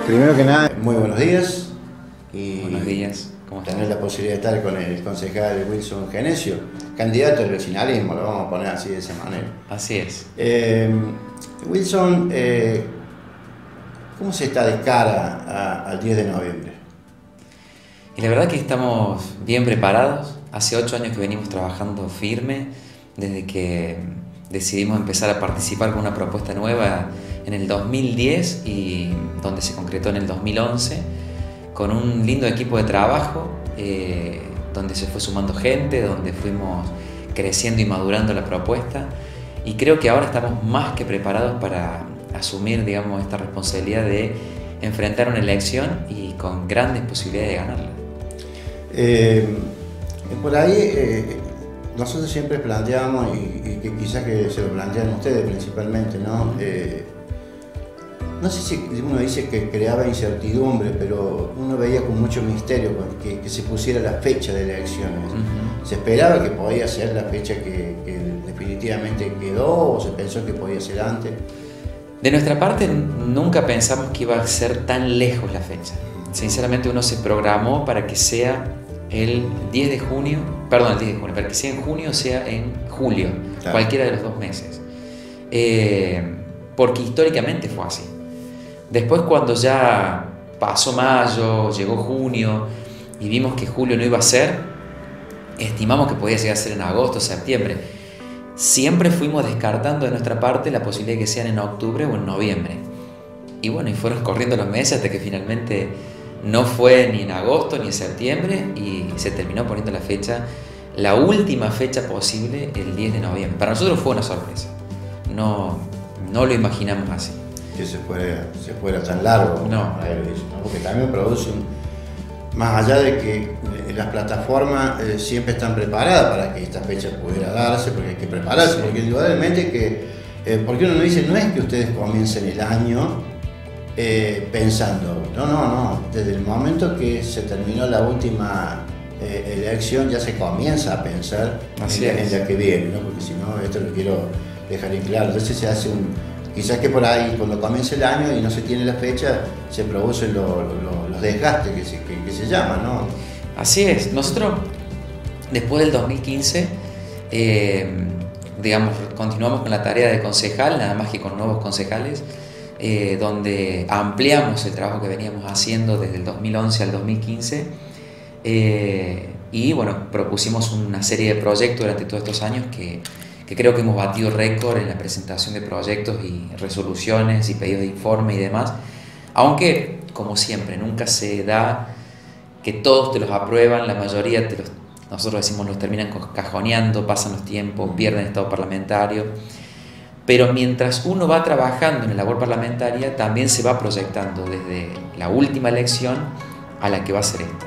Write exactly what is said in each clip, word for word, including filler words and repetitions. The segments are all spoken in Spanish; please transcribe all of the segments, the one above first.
Primero que nada, muy buenos días. Y buenos días, ¿cómo estás? Tener la posibilidad de estar con el concejal Wilson Genesio, candidato al vecinalismo, lo vamos a poner así de esa manera. Así es. Eh, Wilson, eh, ¿cómo se está de cara a, al diez de noviembre? Y la verdad que estamos bien preparados. Hace ocho años que venimos trabajando firme, desde que decidimos empezar a participar con una propuesta nueva en el dos mil diez y donde se concretó en el dos mil once, con un lindo equipo de trabajo, eh, donde se fue sumando gente, donde fuimos creciendo y madurando la propuesta, y creo que ahora estamos más que preparados para asumir, digamos, esta responsabilidad de enfrentar una elección y con grandes posibilidades de ganarla. Eh, por ahí eh, nosotros siempre planteamos, y, y que quizás que se lo plantean ustedes principalmente, ¿no? Eh, no sé si uno dice que creaba incertidumbre, pero uno veía con mucho misterio que, que se pusiera la fecha de elecciones. Uh-huh. ¿Se esperaba que podía ser la fecha que, que definitivamente quedó o se pensó que podía ser antes? De nuestra parte nunca pensamos que iba a ser tan lejos la fecha. Sinceramente uno se programó para que sea el diez de junio, perdón, el diez de junio, para que sea en junio o sea en julio, claro. Cualquiera de los dos meses. Eh, porque históricamente fue así. Después, cuando ya pasó mayo, llegó junio y vimos que julio no iba a ser, estimamos que podía llegar a ser en agosto o septiembre. Siempre fuimos descartando de nuestra parte la posibilidad de que sean en octubre o en noviembre. Y bueno, y fueron corriendo los meses hasta que finalmente no fue ni en agosto ni en septiembre y se terminó poniendo la fecha, la última fecha posible, el diez de noviembre. Para nosotros fue una sorpresa. No, no lo imaginamos así. Que se fuera, se fuera tan largo, no. Porque también produce un, más allá de que las plataformas eh, siempre están preparadas para que esta fecha pudiera darse, porque hay que prepararse, porque indudablemente que, eh, porque uno no dice, no es que ustedes comiencen el año eh, pensando, no, no, no, desde el momento que se terminó la última eh, elección ya se comienza a pensar en, en la que viene, ¿no? Porque si no, esto lo quiero dejar en claro, entonces se hace un... Quizás que por ahí, cuando comienza el año y no se tiene la fecha, se producen lo, lo, los desgastes que se, que, que se llaman, ¿no? Así es. Nosotros, después del dos mil quince, eh, digamos, continuamos con la tarea de concejal, nada más que con nuevos concejales, eh, donde ampliamos el trabajo que veníamos haciendo desde el dos mil once al dos mil quince, eh, y bueno, propusimos una serie de proyectos durante todos estos años que que creo que hemos batido récord en la presentación de proyectos y resoluciones y pedidos de informe y demás, aunque, como siempre, nunca se da que todos te los aprueban, la mayoría, te los, nosotros decimos, los terminan cajoneando, pasan los tiempos, pierden estado parlamentario, pero mientras uno va trabajando en la labor parlamentaria, también se va proyectando desde la última elección a la que va a ser esta.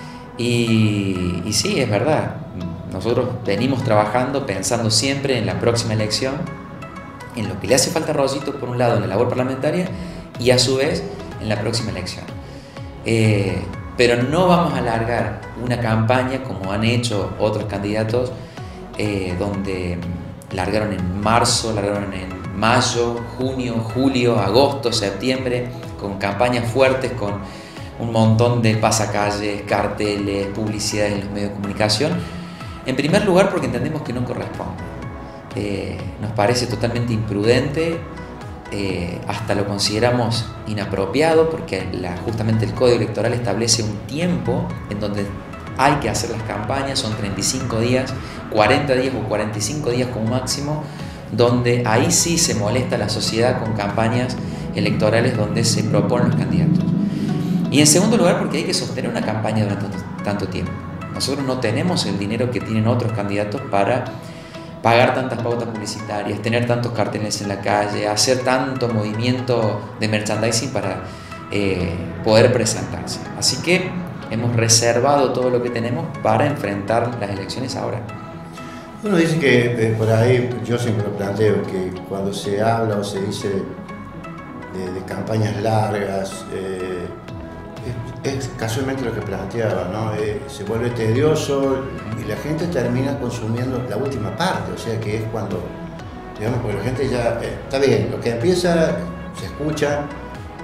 Y, y sí, es verdad. Nosotros venimos trabajando pensando siempre en la próxima elección, en lo que le hace falta a Rosito, por un lado, en la labor parlamentaria y a su vez en la próxima elección. Eh, pero no vamos a alargar una campaña como han hecho otros candidatos, eh, donde largaron en marzo, largaron en mayo, junio, julio, agosto, septiembre, con campañas fuertes, con un montón de pasacalles, carteles, publicidades en los medios de comunicación. En primer lugar, porque entendemos que no corresponde. Eh, nos parece totalmente imprudente, eh, hasta lo consideramos inapropiado, porque la, justamente el Código Electoral establece un tiempo en donde hay que hacer las campañas, son treinta y cinco días, cuarenta días o cuarenta y cinco días como máximo, donde ahí sí se molesta a la sociedad con campañas electorales donde se proponen los candidatos. Y en segundo lugar, porque hay que sostener una campaña durante tanto tiempo. Nosotros no tenemos el dinero que tienen otros candidatos para pagar tantas pautas publicitarias, tener tantos carteles en la calle, hacer tanto movimiento de merchandising para eh, poder presentarse. Así que hemos reservado todo lo que tenemos para enfrentar las elecciones ahora. Uno dice que eh, por ahí, yo siempre lo planteo, que cuando se habla o se dice de, de campañas largas, eh, es, es casualmente lo que planteaba, ¿no? Eh, se vuelve tedioso y la gente termina consumiendo la última parte, o sea que es cuando, digamos, porque la gente ya, eh, está bien, lo que empieza se escucha,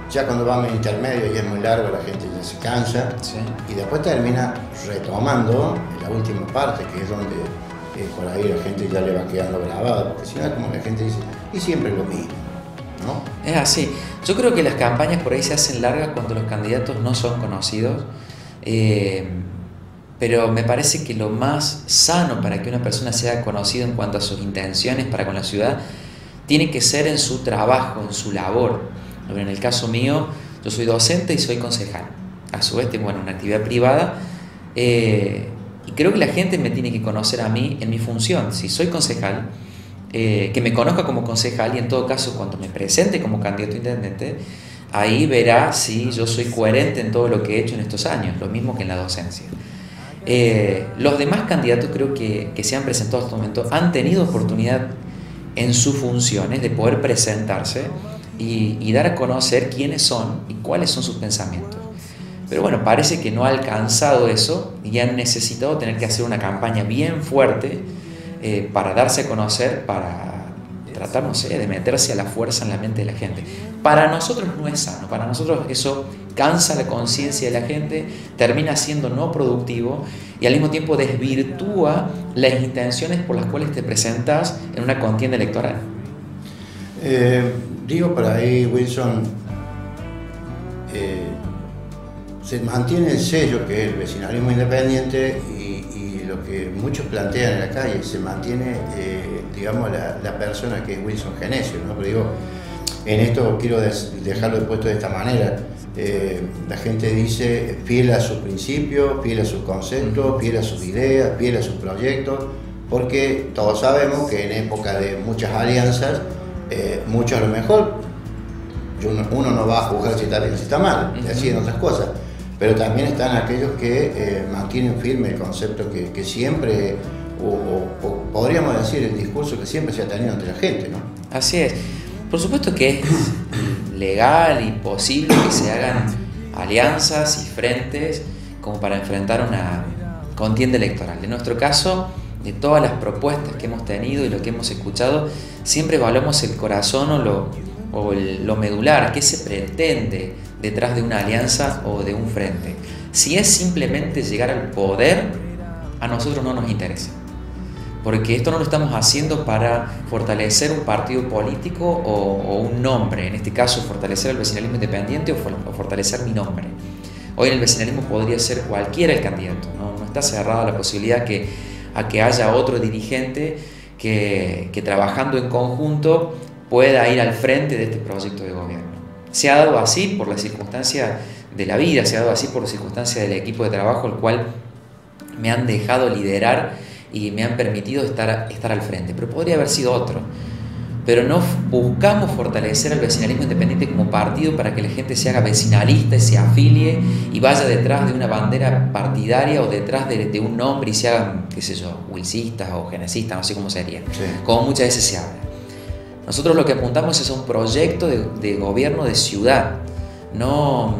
ya cuando va a un intermedio y es muy largo la gente ya se cansa, sí. Y después termina retomando la última parte, que es donde eh, por ahí la gente ya le va quedando grabada, porque si no es como la gente dice, y siempre lo mismo, ¿no? Es así. Yo creo que las campañas por ahí se hacen largas cuando los candidatos no son conocidos, eh, pero me parece que lo más sano para que una persona sea conocida en cuanto a sus intenciones para con la ciudad tiene que ser en su trabajo, en su labor. En el caso mío, yo soy docente y soy concejal. A su vez tengo, bueno, una actividad privada, eh, y creo que la gente me tiene que conocer a mí en mi función. Si soy concejal, eh, que me conozca como concejal, y en todo caso cuando me presente como candidato a intendente, ahí verá si yo soy coherente en todo lo que he hecho en estos años, lo mismo que en la docencia. Eh, los demás candidatos creo que, que se han presentado hasta el momento han tenido oportunidad en sus funciones de poder presentarse y, y dar a conocer quiénes son y cuáles son sus pensamientos. Pero bueno, parece que no ha alcanzado eso y han necesitado tener que hacer una campaña bien fuerte eh, para darse a conocer, para tratar, no sé, de meterse a la fuerza en la mente de la gente. Para nosotros no es sano, para nosotros eso cansa la conciencia de la gente, termina siendo no productivo y al mismo tiempo desvirtúa las intenciones por las cuales te presentas en una contienda electoral. Eh, digo por ahí, Wilson, eh, se mantiene el sello que es el vecinalismo independiente y, y lo que muchos plantean en la calle, se mantiene, eh, digamos, la, la persona que es Wilson Genesio, ¿no? Pero digo, en esto quiero dejarlo puesto de esta manera. Eh, la gente dice fiel a sus principios, fiel a sus conceptos, fiel a sus ideas, fiel a sus proyectos, porque todos sabemos que en época de muchas alianzas, eh, mucho a lo mejor, uno, uno no va a juzgar si está bien o si está mal, uh-huh. Deciden otras cosas, pero también están aquellos que eh, mantienen firme el concepto que, que siempre, o, o, o podríamos decir el discurso que siempre se ha tenido entre la gente, ¿no? Así es. Por supuesto que es legal y posible que se hagan alianzas y frentes como para enfrentar una contienda electoral. En nuestro caso, de todas las propuestas que hemos tenido y lo que hemos escuchado, siempre evaluamos el corazón o lo, o el, lo medular, qué se pretende detrás de una alianza o de un frente. Si es simplemente llegar al poder, a nosotros no nos interesa. Porque esto no lo estamos haciendo para fortalecer un partido político o, o un nombre, en este caso fortalecer el vecinalismo independiente o, for, o fortalecer mi nombre. Hoy en el vecinalismo podría ser cualquiera el candidato, no, no está cerrada la posibilidad que, a que haya otro dirigente que, que trabajando en conjunto pueda ir al frente de este proyecto de gobierno. Se ha dado así por la circunstancia de la vida, se ha dado así por la circunstancia del equipo de trabajo, el cual me han dejado liderar y me han permitido estar, estar al frente, pero podría haber sido otro. Pero no buscamos fortalecer el vecinalismo independiente como partido para que la gente se haga vecinalista y se afilie y vaya detrás de una bandera partidaria o detrás de, de un nombre y se hagan, qué sé yo, wilcistas o genesistas, no sé cómo sería, sí. Como muchas veces se habla. Nosotros lo que apuntamos es a un proyecto de, de gobierno de ciudad, no,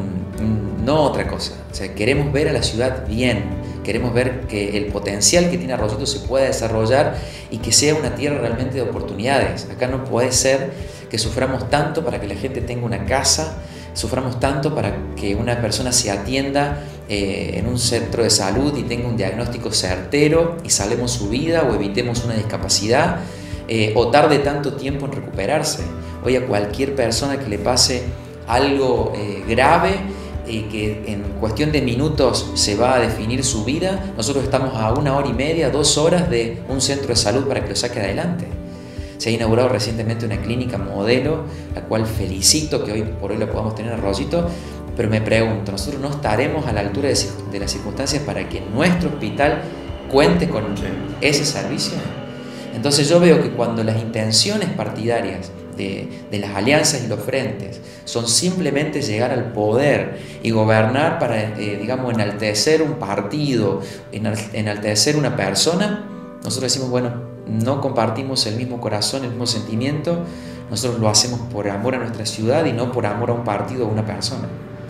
no otra cosa. O sea, queremos ver a la ciudad bien. Queremos ver que el potencial que tiene Arroyito se pueda desarrollar y que sea una tierra realmente de oportunidades. Acá no puede ser que suframos tanto para que la gente tenga una casa, suframos tanto para que una persona se atienda eh, en un centro de salud y tenga un diagnóstico certero y salvemos su vida o evitemos una discapacidad, eh, o tarde tanto tiempo en recuperarse. Hoy a cualquier persona que le pase algo eh, grave, y que en cuestión de minutos se va a definir su vida, nosotros estamos a una hora y media, dos horas de un centro de salud para que lo saque adelante. Se ha inaugurado recientemente una clínica modelo, la cual felicito que hoy por hoy la podamos tener en Arroyito, pero me pregunto, ¿nosotros no estaremos a la altura de, de las circunstancias para que nuestro hospital cuente con ese servicio? Entonces yo veo que cuando las intenciones partidarias De, de las alianzas y los frentes son simplemente llegar al poder y gobernar para, eh, digamos, enaltecer un partido, enaltecer una persona, nosotros decimos, bueno, no compartimos el mismo corazón, el mismo sentimiento, nosotros lo hacemos por amor a nuestra ciudad y no por amor a un partido o a una persona.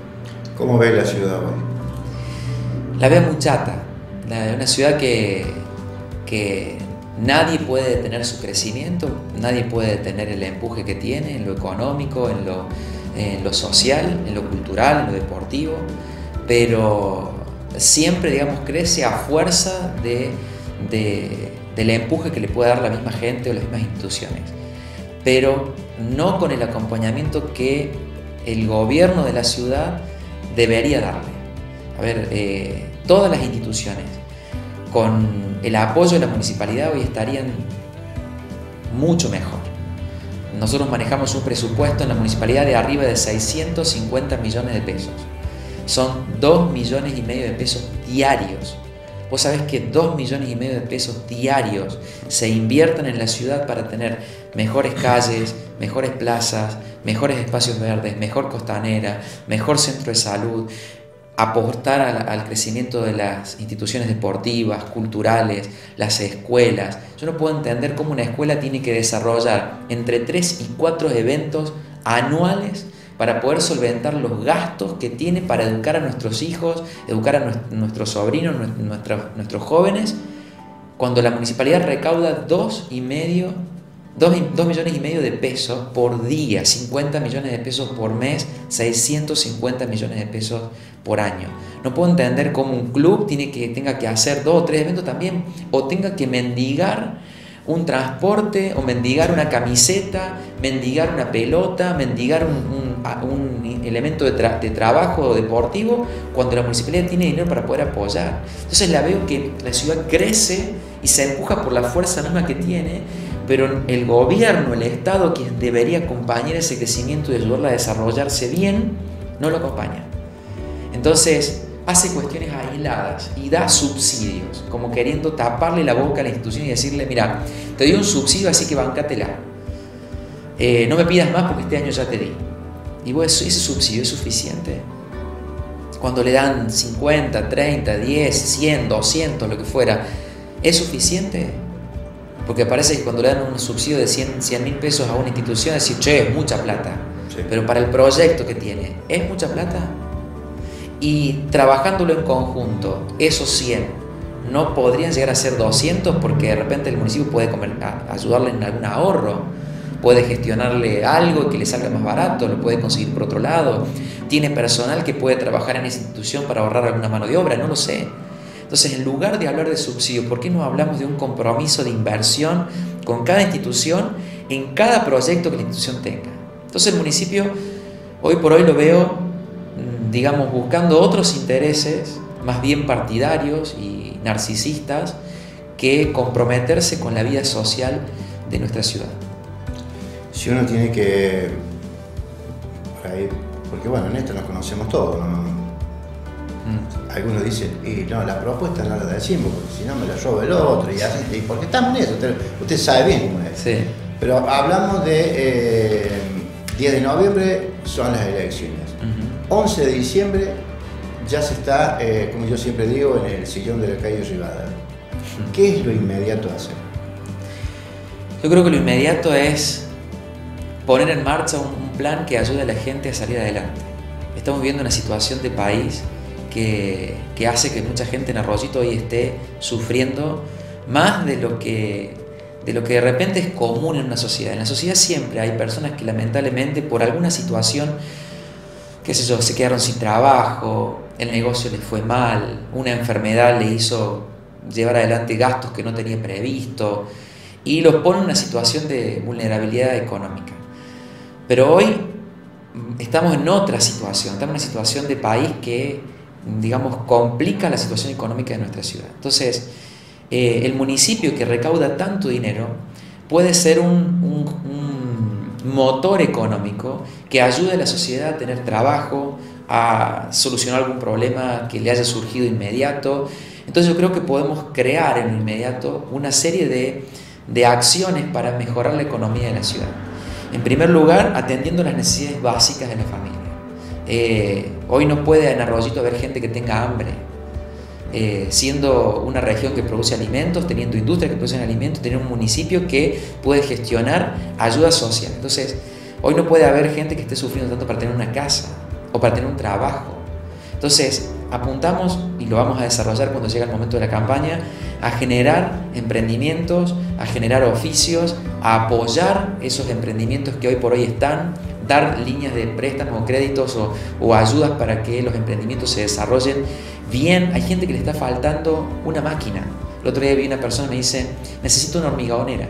¿Cómo ves la ciudad hoy? La veo muy chata, la, una ciudad que, que nadie puede detener su crecimiento, nadie puede detener el empuje que tiene en lo económico, en lo, en lo social, en lo cultural, en lo deportivo, pero siempre, digamos, crece a fuerza de, de, del empuje que le puede dar la misma gente o las mismas instituciones, pero no con el acompañamiento que el gobierno de la ciudad debería darle. A ver, eh, todas las instituciones con el apoyo de la municipalidad hoy estarían mucho mejor. Nosotros manejamos un presupuesto en la municipalidad de arriba de seiscientos cincuenta millones de pesos. Son dos millones y medio de pesos diarios. Vos sabés que dos millones y medio de pesos diarios se invierten en la ciudad para tener mejores calles, mejores plazas, mejores espacios verdes, mejor costanera, mejor centro de salud, aportar al, al crecimiento de las instituciones deportivas, culturales, las escuelas. Yo no puedo entender cómo una escuela tiene que desarrollar entre tres y cuatro eventos anuales para poder solventar los gastos que tiene para educar a nuestros hijos, educar a nuestros sobrinos, nuestros, nuestros jóvenes, cuando la municipalidad recauda dos y medio, dos, dos millones y medio de pesos por día, cincuenta millones de pesos por mes, seiscientos cincuenta millones de pesos por año. No puedo entender cómo un club tiene que, tenga que hacer dos o tres eventos también, o tenga que mendigar un transporte, o mendigar una camiseta, mendigar una pelota, mendigar un, un, un elemento de, tra de trabajo deportivo, cuando la municipalidad tiene dinero para poder apoyar. Entonces la veo que la ciudad crece y se empuja por la fuerza misma que tiene, pero el gobierno, el Estado, quien debería acompañar ese crecimiento y ayudarla a desarrollarse bien, no lo acompaña. Entonces hace cuestiones aisladas y da subsidios, como queriendo taparle la boca a la institución y decirle: mira, te doy un subsidio, así que bancátela. Eh, no me pidas más porque este año ya te di. Y bueno, ese subsidio es suficiente. Cuando le dan cincuenta, treinta, diez, cien, doscientos, lo que fuera, ¿es suficiente? Porque parece que cuando le dan un subsidio de cien mil pesos a una institución, decir: che, es mucha plata. Sí. Pero para el proyecto que tiene, ¿es mucha plata? Y trabajándolo en conjunto, esos cien no podrían llegar a ser doscientos, porque de repente el municipio puede comer, a, ayudarle en algún ahorro, puede gestionarle algo que le salga más barato, lo puede conseguir por otro lado, tiene personal que puede trabajar en esa institución para ahorrar alguna mano de obra, no lo sé. Entonces, en lugar de hablar de subsidio, ¿por qué no hablamos de un compromiso de inversión con cada institución en cada proyecto que la institución tenga? Entonces el municipio hoy por hoy lo veo, digamos, buscando otros intereses más bien partidarios y narcisistas que comprometerse con la vida social de nuestra ciudad. Si uno tiene que, por ahí, porque bueno, en esto nos conocemos todos, ¿no? Mm. Algunos dicen: y no, la propuesta no la decimos, porque si no me la roba el otro, y así, y porque estamos en eso, usted, usted sabe bien cómo es. Sí. Pero hablamos de eh, diez de noviembre son las elecciones. Uh-huh. once de diciembre ya se está, eh, como yo siempre digo, en el sillón de la calle Rivadavia. Uh-huh. ¿Qué es lo inmediato a hacer? Yo creo que lo inmediato es poner en marcha un, un plan que ayude a la gente a salir adelante. Estamos viviendo una situación de país que, que hace que mucha gente en Arroyito hoy esté sufriendo más de lo que de lo que de repente es común en una sociedad. En la sociedad siempre hay personas que lamentablemente por alguna situación, qué sé yo, se quedaron sin trabajo, el negocio les fue mal, una enfermedad le hizo llevar adelante gastos que no tenía previsto y los pone en una situación de vulnerabilidad económica. Pero hoy estamos en otra situación, estamos en una situación de país que, digamos, complica la situación económica de nuestra ciudad. Entonces, eh, el municipio que recauda tanto dinero puede ser un, un, un motor económico que ayude a la sociedad a tener trabajo, a solucionar algún problema que le haya surgido inmediato. Entonces yo creo que podemos crear en lo inmediato una serie de, de acciones para mejorar la economía de la ciudad. En primer lugar, atendiendo las necesidades básicas de la familia. Eh, hoy no puede en Arroyito haber gente que tenga hambre. Eh, siendo una región que produce alimentos, teniendo industrias que producen alimentos, tener un municipio que puede gestionar ayuda social. Entonces, hoy no puede haber gente que esté sufriendo tanto para tener una casa o para tener un trabajo. Entonces, apuntamos, y lo vamos a desarrollar cuando llegue el momento de la campaña, a generar emprendimientos, a generar oficios, a apoyar esos emprendimientos que hoy por hoy están, dar líneas de préstamos o créditos o, o ayudas para que los emprendimientos se desarrollen bien. Hay gente que le está faltando una máquina. El otro día vi una persona y me dice, necesito una hormigonera.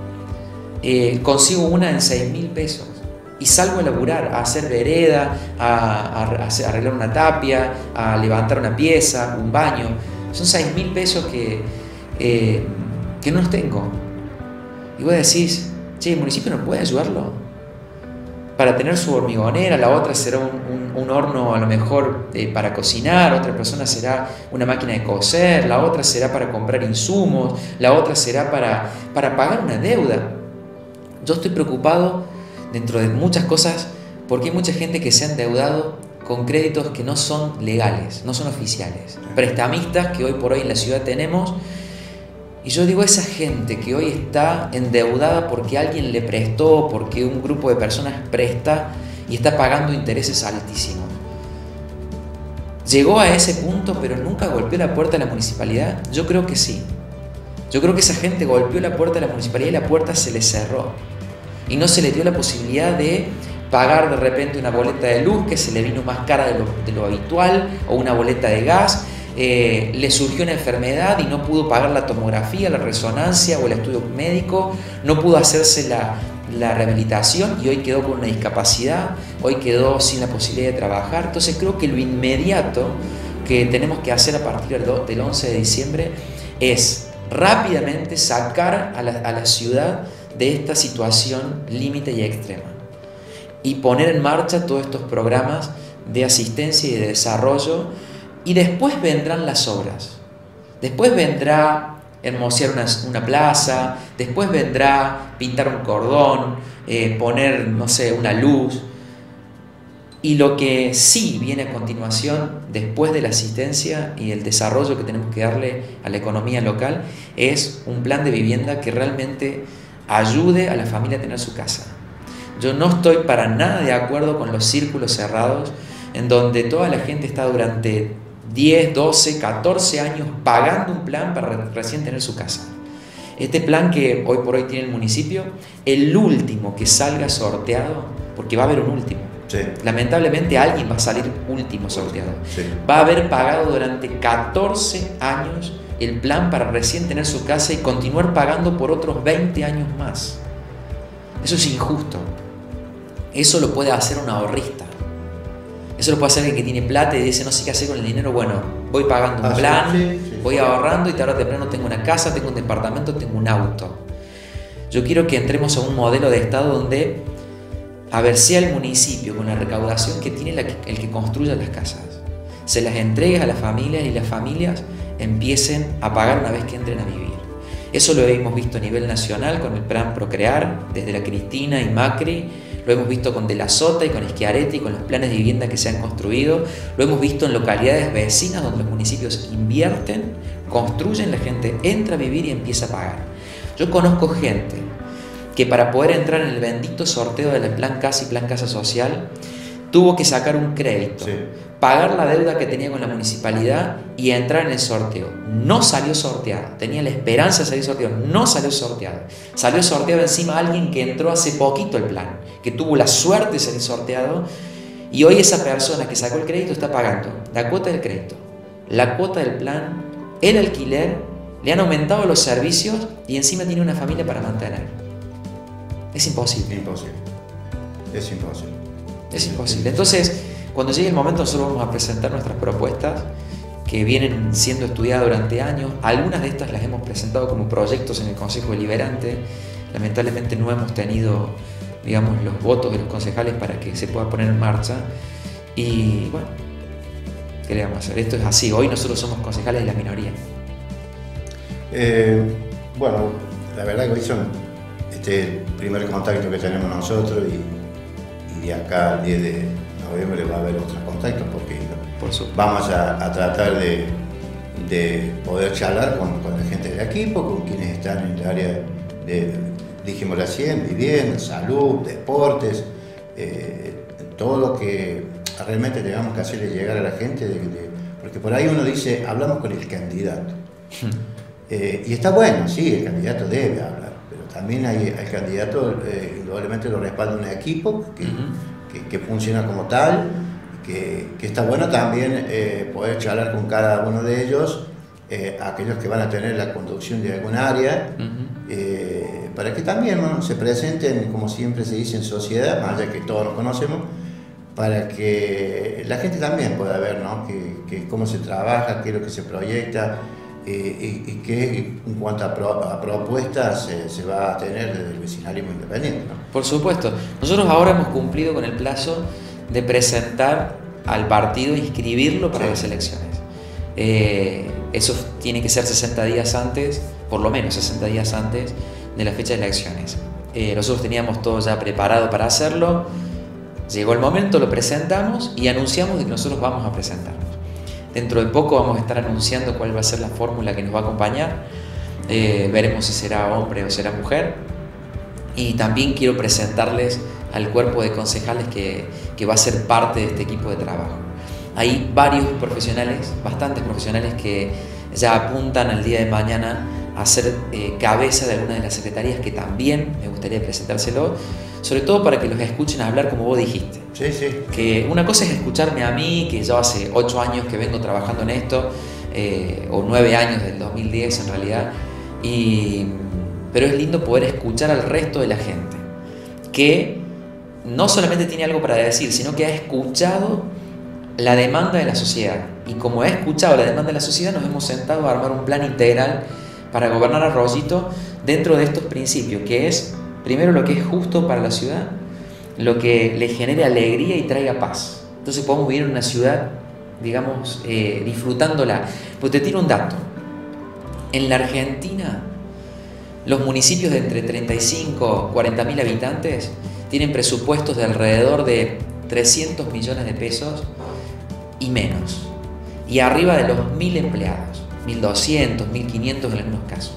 Eh, consigo una en seis mil pesos y salgo a laburar, a hacer vereda, a, a, a arreglar una tapia, a levantar una pieza, un baño. Son seis mil pesos que, eh, que no los tengo. Y vos decís, che, ¿el municipio no puede ayudarlo? Para tener su hormigonera, la otra será un, un, un horno a lo mejor eh, para cocinar, otra persona será una máquina de coser, la otra será para comprar insumos, la otra será para, para pagar una deuda. Yo estoy preocupado dentro de muchas cosas porque hay mucha gente que se ha endeudado con créditos que no son legales, no son oficiales, prestamistas que hoy por hoy en la ciudad tenemos. Y yo digo, esa gente que hoy está endeudada porque alguien le prestó, porque un grupo de personas presta y está pagando intereses altísimos, ¿llegó a ese punto pero nunca golpeó la puerta de la municipalidad? Yo creo que sí. Yo creo que esa gente golpeó la puerta de la municipalidad y la puerta se le cerró. Y no se le dio la posibilidad de pagar de repente una boleta de luz que se le vino más cara de lo, de lo habitual, o una boleta de gas. Eh, le surgió una enfermedad y no pudo pagar la tomografía, la resonancia o el estudio médico, no pudo hacerse la, la rehabilitación y hoy quedó con una discapacidad, hoy quedó sin la posibilidad de trabajar. Entonces creo que lo inmediato que tenemos que hacer a partir del once de diciembre es rápidamente sacar a la, a la ciudad de esta situación límite y extrema y poner en marcha todos estos programas de asistencia y de desarrollo. Y después vendrán las obras, después vendrá hermosear una, una plaza, después vendrá pintar un cordón, eh, poner, no sé, una luz. Y lo que sí viene a continuación, después de la asistencia y el desarrollo que tenemos que darle a la economía local, es un plan de vivienda que realmente ayude a la familia a tener su casa. Yo no estoy para nada de acuerdo con los círculos cerrados, en donde toda la gente está durante diez, doce, catorce años pagando un plan para re- recién tener su casa. Este plan que hoy por hoy tiene el municipio, el último que salga sorteado, porque va a haber un último. Sí. Lamentablemente alguien va a salir último sorteado. Sí. Va a haber pagado durante catorce años el plan para recién tener su casa y continuar pagando por otros veinte años más. Eso es injusto. Eso lo puede hacer un ahorrista. Eso lo puede hacer alguien que tiene plata y dice, no sé qué hacer con el dinero. Bueno, voy pagando un ah, plan, sí, sí, voy sí. ahorrando y tarde o temprano tengo una casa, tengo un departamento, tengo un auto. Yo quiero que entremos a un modelo de Estado donde, a ver, sea el municipio con la recaudación que tiene la que, el que construya las casas, se las entregue a las familias y las familias empiecen a pagar una vez que entren a vivir. Eso lo hemos visto a nivel nacional con el plan Procrear, desde la Cristina y Macri. Lo hemos visto con De la Sota y con Schiaretti, con los planes de vivienda que se han construido. Lo hemos visto en localidades vecinas donde los municipios invierten, construyen, la gente entra a vivir y empieza a pagar. Yo conozco gente que para poder entrar en el bendito sorteo del Plan Casa y Plan Casa Social tuvo que sacar un crédito, Sí. pagar la deuda que tenía con la municipalidad y entrar en el sorteo. No salió sorteado, tenía la esperanza de salir sorteado, no salió sorteado. Salió sorteado encima alguien que entró hace poquito el plan, que tuvo la suerte de salir sorteado, y hoy esa persona que sacó el crédito está pagando la cuota del crédito, la cuota del plan, el alquiler, le han aumentado los servicios y encima tiene una familia para mantener. Es imposible. Imposible. Es imposible. Es imposible. Entonces, cuando llegue el momento, nosotros vamos a presentar nuestras propuestas que vienen siendo estudiadas durante años. Algunas de estas las hemos presentado como proyectos en el Consejo Deliberante. Lamentablemente no hemos tenido, digamos, los votos de los concejales para que se pueda poner en marcha. Y bueno, ¿qué le vamos a hacer? Esto es así. Hoy nosotros somos concejales de la minoría. Eh, bueno, la verdad que hoy son este el primer contacto que tenemos nosotros y, y de acá al diez de noviembre va a haber otros contactos porque Por supuesto. vamos a, a tratar de, de poder charlar con, con la gente del equipo, con quienes están en el área de, dijimos recién, vivienda, salud, deportes, eh, todo lo que realmente tengamos que hacerle llegar a la gente de, de porque por ahí uno dice, hablamos con el candidato. Eh, y está bueno, sí, el candidato debe hablar, pero también hay, el candidato eh, indudablemente lo respalda un equipo que, uh-huh. que, que funciona como tal, que, que está bueno también eh, poder charlar con cada uno de ellos, eh, aquellos que van a tener la conducción de algún área, uh-huh. eh, para que también, ¿no?, se presenten, como siempre se dice, en sociedad, más allá que todos nos conocemos, para que la gente también pueda ver, ¿no?, que, que cómo se trabaja, qué es lo que se proyecta, eh, y, y qué en cuanto a, pro, a propuestas eh, se va a tener desde el vecinalismo independiente, ¿no? Por supuesto. Nosotros ahora hemos cumplido con el plazo de presentar al partido e inscribirlo para sí. las elecciones. Eh, eso tiene que ser sesenta días antes, por lo menos sesenta días antes de la fecha de elecciones. Eh, nosotros teníamos todo ya preparado para hacerlo. Llegó el momento, lo presentamos y anunciamos de que nosotros vamos a presentarnos. Dentro de poco vamos a estar anunciando cuál va a ser la fórmula que nos va a acompañar. Eh, veremos si será hombre o será mujer. Y también quiero presentarles al cuerpo de concejales que, que va a ser parte de este equipo de trabajo. Hay varios profesionales, bastantes profesionales que ya apuntan al día de mañana a ser eh, cabeza de alguna de las secretarías, que también me gustaría presentárselo, sobre todo para que los escuchen hablar como vos dijiste. Sí, sí. Que una cosa es escucharme a mí, que yo hace ocho años que vengo trabajando en esto, eh, o nueve años del dos mil diez en realidad, y, pero es lindo poder escuchar al resto de la gente, que no solamente tiene algo para decir, sino que ha escuchado la demanda de la sociedad. Y como ha escuchado la demanda de la sociedad, nos hemos sentado a armar un plan integral para gobernar Arroyito dentro de estos principios, que es, primero, lo que es justo para la ciudad, lo que le genere alegría y traiga paz. Entonces podemos vivir en una ciudad, digamos, eh, disfrutándola. Pues te tiro un dato. En la Argentina, los municipios de entre treinta y cinco y cuarenta mil habitantes tienen presupuestos de alrededor de trescientos millones de pesos y menos. Y arriba de los mil empleados, mil doscientos, mil quinientos en algunos casos.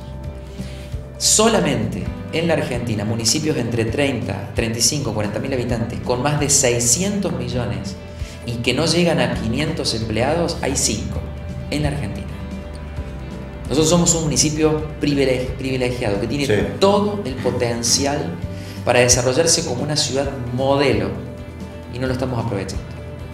Solamente en la Argentina, municipios entre treinta, treinta y cinco, cuarenta mil habitantes con más de seiscientos millones y que no llegan a quinientos empleados, hay cinco en la Argentina. Nosotros somos un municipio privilegiado que tiene sí. todo el potencial para desarrollarse como una ciudad modelo y no lo estamos aprovechando.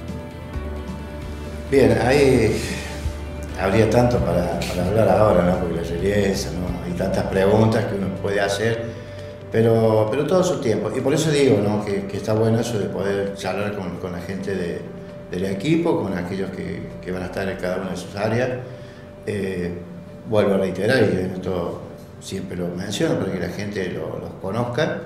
Bien, ahí habría tanto para, para hablar ahora, ¿no? Porque la realidad es esa, ¿no? Hay tantas preguntas que uno puede hacer, pero, pero todo su tiempo. Y por eso digo, ¿no?, que, que está bueno eso de poder charlar con, con la gente de, del equipo, con aquellos que, que van a estar en cada una de sus áreas. Eh, vuelvo a reiterar, y esto siempre lo menciono para que la gente lo, los conozca.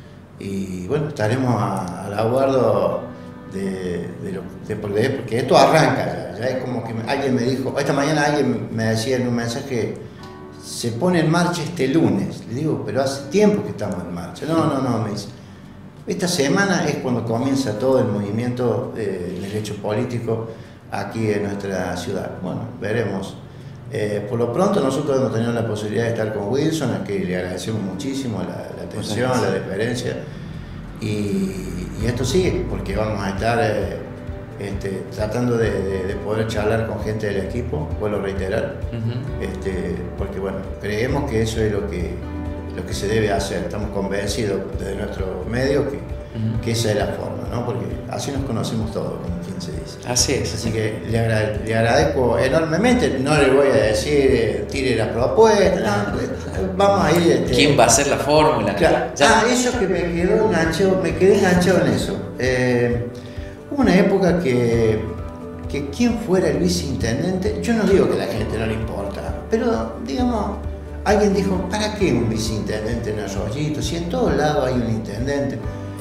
Y bueno, estaremos a, al aguardo de, de lo de, porque, porque esto arranca ya, ya es como que alguien me dijo, esta mañana alguien me decía en un mensaje, se pone en marcha este lunes. Le digo, pero hace tiempo que estamos en marcha. No, no, no, me dice, esta semana es cuando comienza todo el movimiento eh, del hecho político aquí en nuestra ciudad. Bueno, veremos. Eh, por lo pronto nosotros hemos tenido la posibilidad de estar con Wilson, a que le agradecemos muchísimo la, la atención, la deferencia, y, y esto sigue, porque vamos a estar eh, este, tratando de, de, de poder charlar con gente del equipo, vuelvo a reiterar, uh-huh. este, porque bueno, creemos que eso es lo que, lo que se debe hacer, estamos convencidos desde nuestro medio que, uh-huh. que esa es la forma, ¿no? Porque así nos conocemos todos, como quien se dice. Así es. Así que le, agrade, le agradezco enormemente, no le voy a decir eh, tire la propuesta, no, vamos a ir... Este, ¿quién va a hacer la fórmula? Claro. Ah, eso que me quedó enganchado, me quedé enganchado en eso. Eh, hubo una época que, que quien fuera el viceintendente, yo no digo que a la gente no le importa, pero digamos, alguien dijo, ¿para qué un viceintendente en Arroyito? Si en todos lados hay un intendente.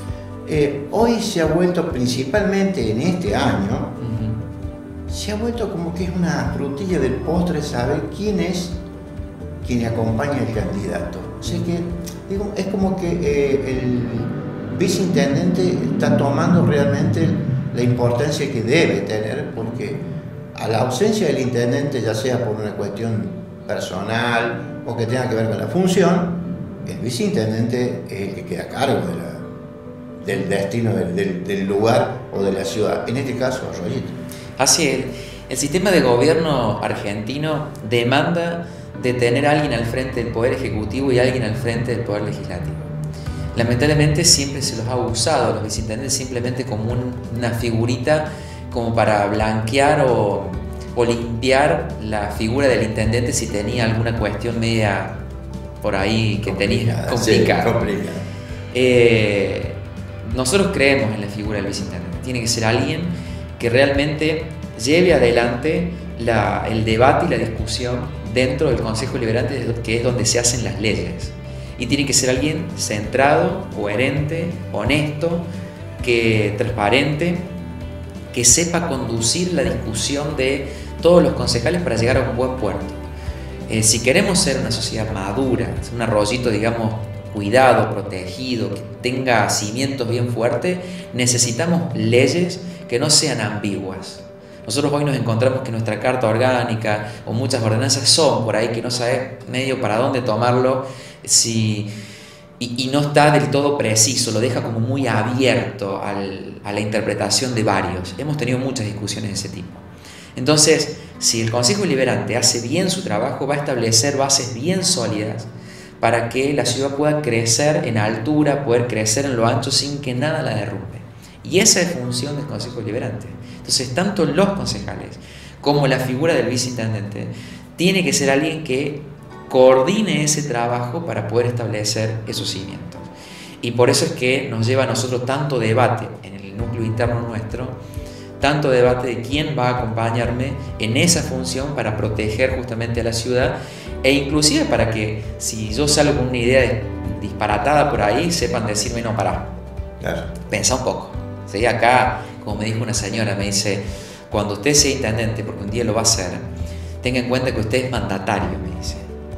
Eh, hoy se ha vuelto, principalmente en este año, uh-huh. se ha vuelto como que es una frutilla del postre saber quién es quien acompaña al candidato. O sea que, digo, es como que eh, el viceintendente está tomando realmente la importancia que debe tener, porque a la ausencia del intendente, ya sea por una cuestión personal o que tenga que ver con la función, el viceintendente es el que queda a cargo de la del destino del, del, del lugar o de la ciudad, en este caso Arroyito. Así es, El sistema de gobierno argentino demanda de tener a alguien al frente del Poder Ejecutivo y a alguien al frente del Poder Legislativo. Lamentablemente siempre se los ha usado a los viceintendentes simplemente como un, una figurita como para blanquear o, o limpiar la figura del intendente si tenía alguna cuestión media por ahí que tenía complicada. Sí, complicada. Eh, nosotros creemos en la figura del viceintendente. Tiene que ser alguien que realmente lleve adelante la, el debate y la discusión dentro del Consejo Deliberante, que es donde se hacen las leyes. Y tiene que ser alguien centrado, coherente, honesto, que, transparente, que sepa conducir la discusión de todos los concejales para llegar a un buen puerto. Eh, si queremos ser una sociedad madura, un arroyito, digamos, cuidado, protegido, que tenga cimientos bien fuertes, necesitamos leyes que no sean ambiguas. Nosotros hoy nos encontramos que nuestra carta orgánica o muchas ordenanzas son por ahí que no sabes medio para dónde tomarlo si, y, y no está del todo preciso, lo deja como muy abierto al, a la interpretación de varios. Hemos tenido muchas discusiones de ese tipo. Entonces, si el Consejo Deliberante hace bien su trabajo, va a establecer bases bien sólidas para que la ciudad pueda crecer en altura, poder crecer en lo ancho sin que nada la derrumbe. Y esa es función del Consejo Deliberante. Entonces, tanto los concejales como la figura del viceintendente tiene que ser alguien que coordine ese trabajo para poder establecer esos cimientos. Y por eso es que nos lleva a nosotros tanto debate en el núcleo interno nuestro, tanto debate de quién va a acompañarme en esa función para proteger justamente a la ciudad, e inclusive para que si yo salgo con una idea disparatada por ahí, sepan decirme, no, pará, claro, pensá un poco. ¿Sí? Acá, como me dijo una señora, me dice, cuando usted sea intendente, porque un día lo va a hacer, tenga en cuenta que usted es mandatario, me dice.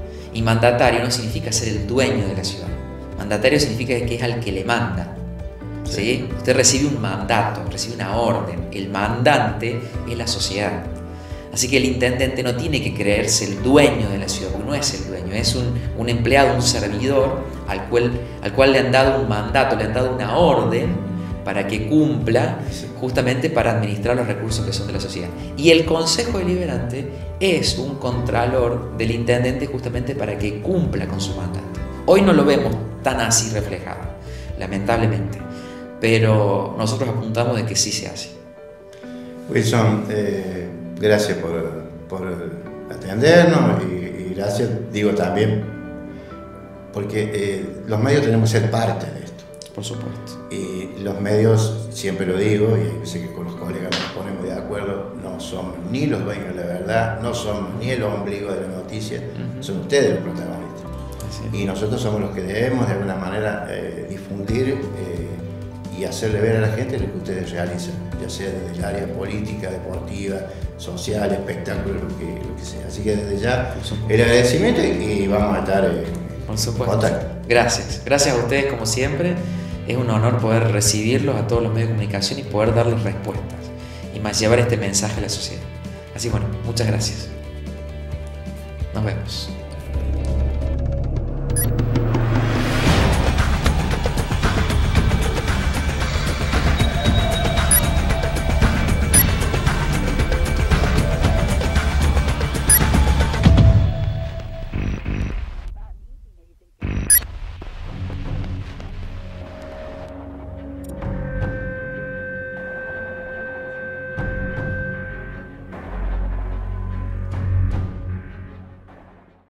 Y mandatario no significa ser el dueño de la ciudad. Mandatario significa que es al que le manda. ¿Sí? Usted recibe un mandato, recibe una orden. El mandante es la sociedad. Así que el intendente no tiene que creerse el dueño de la ciudad, porque no es el dueño, es un, un empleado, un servidor al cual, al cual le han dado un mandato, le han dado una orden para que cumpla justamente para administrar los recursos que son de la sociedad. Y el Consejo Deliberante es un contralor del intendente justamente para que cumpla con su mandato. Hoy no lo vemos tan así reflejado, lamentablemente, pero nosotros apuntamos de que sí se hace. Wilson, eh, gracias por, por atendernos y, y gracias, digo también, porque eh, los medios tenemos que ser parte de esto. Por supuesto. Y los medios, siempre lo digo, y sé que con los colegas nos ponemos de acuerdo, no somos ni los dueños de la verdad, no somos ni el ombligo de la noticia, uh-huh. Son ustedes los protagonistas. Así. Y nosotros somos los que debemos de alguna manera eh, difundir eh, y hacerle ver a la gente lo que ustedes realizan, ya sea desde el área política, deportiva, social, espectáculo, lo que, lo que sea. Así que desde ya el agradecimiento y, y vamos a estar eh, Por supuesto. en contacto. Gracias, gracias a ustedes como siempre. Es un honor poder recibirlos a todos los medios de comunicación y poder darles respuestas y más llevar este mensaje a la sociedad. Así bueno, muchas gracias. Nos vemos.